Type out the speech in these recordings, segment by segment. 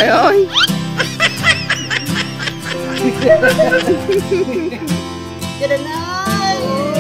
Trời ơi. Gia đình ơi.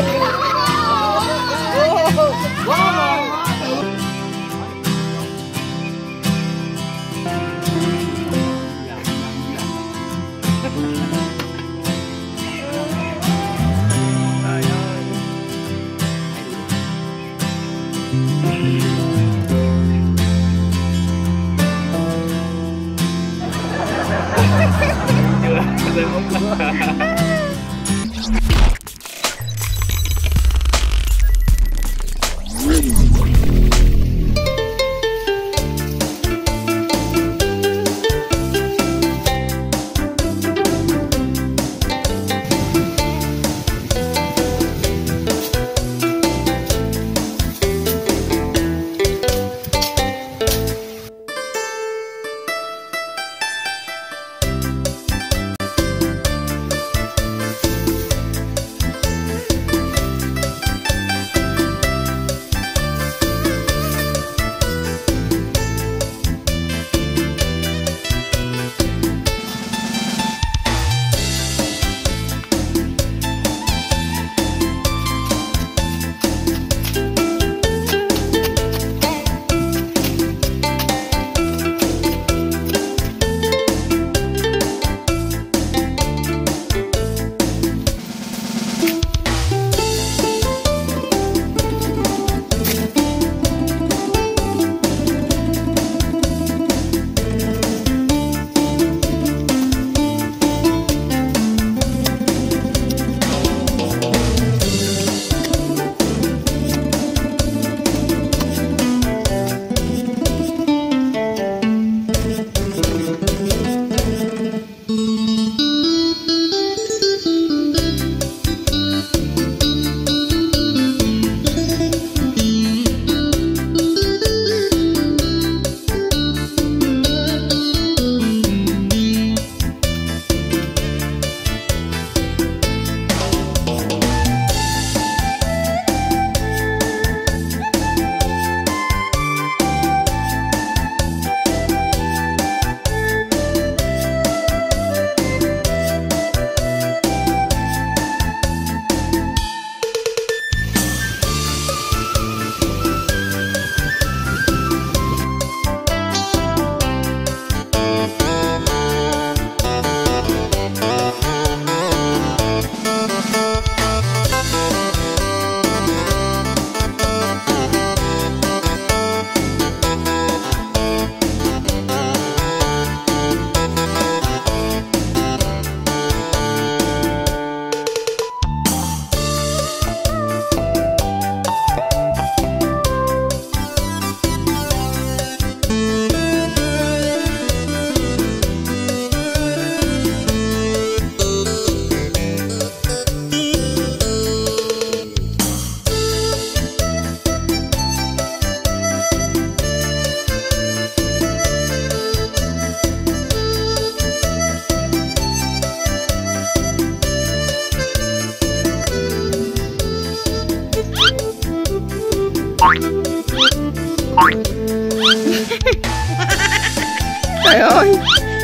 Trời ơi.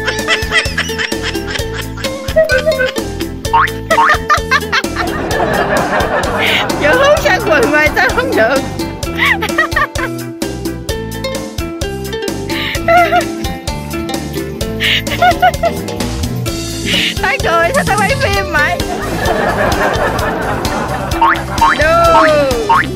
Giờ hướng sang quần mà sao không được. Tao cười sao tao quay phim mày. Đù.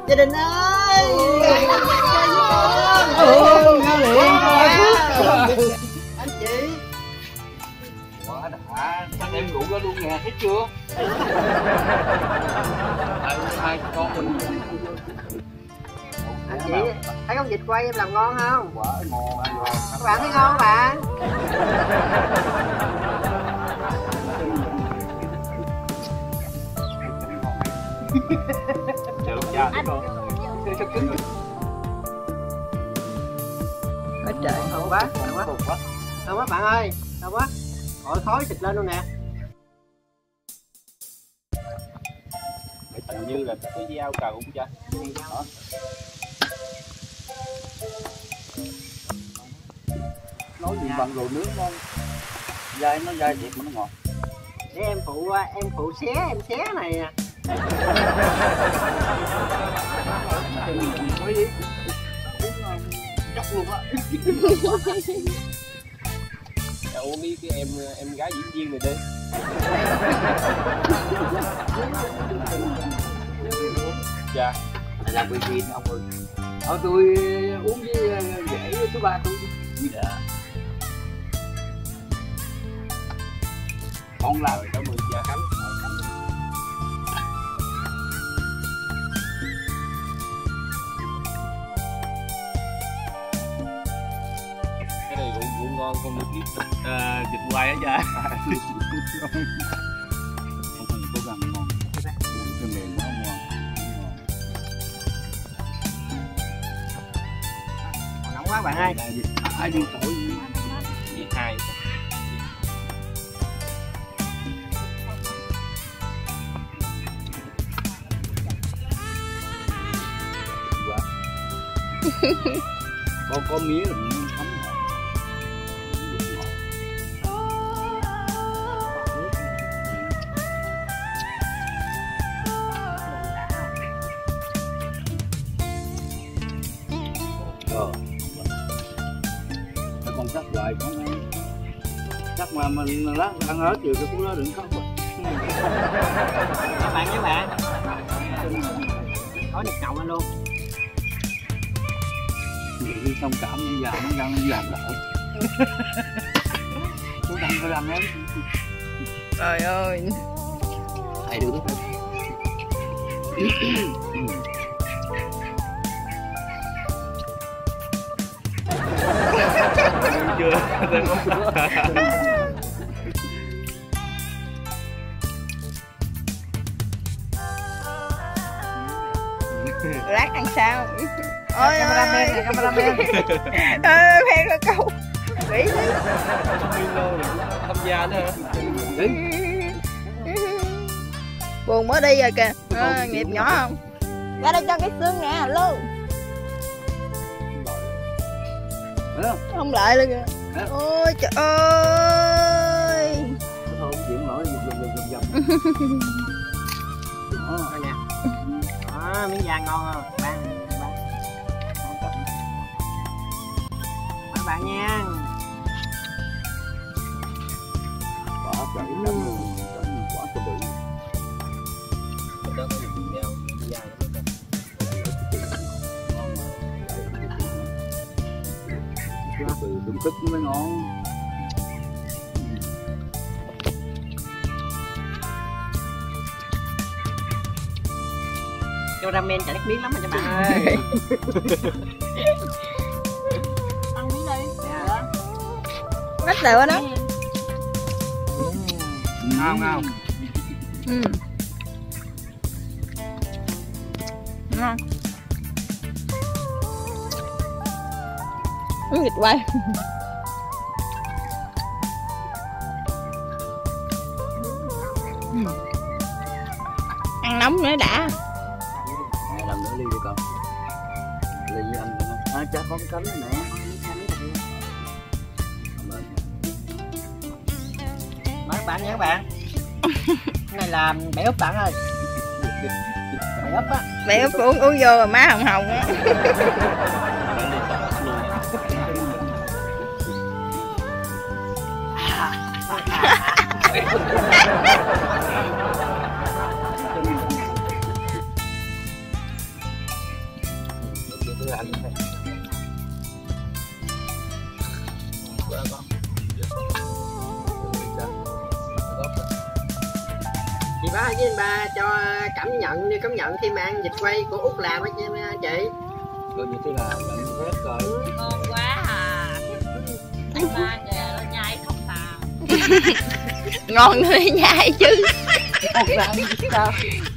Gia đình ơi. Anh chị. Quá đã, anh em ngủ đó luôn nè, thấy chưa? Hai con mình. Anh chị thấy con vịt quay em làm ngon không? Quá ngon anh. Các bạn thấy ngon không bạn? Chờ lúc cha thấy con. Cho cứng. Ở trời. Thơm quá, thơm quá. Thơm quá bạn ơi, thơm quá. Ôi khói xịt lên luôn nè. Hình như là có dao cào cũng cha. Nói gì bằng đồ nướng ngon. Dai nó dai thiệt mà nó ngọt. Để em phụ xé này nè. Mới đi. Chắc luôn á. Uống đi cái em gái diễn viên này đi. Dạ. Này là bởi vì ông ơi. Tôi uống với rể số 3 tôi. Dạ. Con làm rồi, cảm ơn cha Khánh. Cái này cũng ngon, không được biết vịt quay á cha. Không cần cố gắng ngon. Cái mềm nó ngon. Nóng quá bạn ơi. Ai đi tuổi gì hai. Có mía là mình thấm rồi. Con cắt hoài con ăn. Chắc mà mình lát ăn hết rồi cái cú đó đừng khóc rồi. Các bạn nhé bạn. Có được chậu anh luôn. Đi thông cảm như giờ nó đang làm lại. Chú đang phải làm em. Trời ơi. Thầy được đó. Chưa, đang có. Lát ăn sao? Ôi Cameraman nè, cameraman. Phen ra câu. Nghĩ đi. Tham gia nữa hả? Buồn mới đi rồi kìa. Nghiệp nhỏ không? Ra đây cho cái xương nè, luôn. Không lại luôn kìa. Ôi trời ơi. Thôi chịu nổi dầm. Đó nè. Đó, miếng da ngon không? Bạn nha. Quả trời quả cho bự. Đó có gì nhau da nó từ từng tức mới ngon. Cho ramen chảy nước miếng lắm rồi các bạn ơi. Ăn miếng đi. Rất đều quá đó. Ngon không? Ngon. Vịt quay. Ăn nóng nữa đã. Làm nữa ly được không? Ly với anh không? Cha có cái cánh này nè. Mời các bạn nha các bạn. Cái này là bể úp bạn ơi. Bể úp á. Bể úp uống vô rồi má hồng hồng á. người anh thấy. Chị ba với anh ba cho cảm nhận khi mà ăn vịt quay của Út làm á chị. Coi như thế là lạnh hết rồi. Ngon quá à. Anh ba kìa nó nhai không tàn. Ngon nữa nhai chứ. Không làm gì đâu.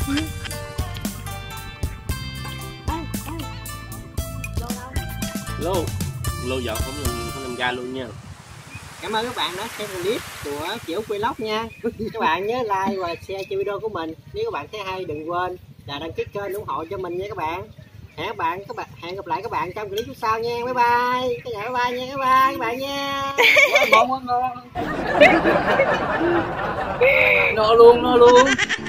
Lô dọn không làm ga luôn nha. Cảm ơn các bạn đã xem clip của chị Út Vlog nha. Các bạn nhớ like và share cho video của mình. Nếu các bạn thấy hay đừng quên là đăng ký kênh ủng hộ cho mình nha các bạn. Hẹn gặp lại các bạn trong clip sau nha. Bye bye. Cả nhà bye bye nha, bye bye các bạn nha. Ngon quá ngon. No luôn.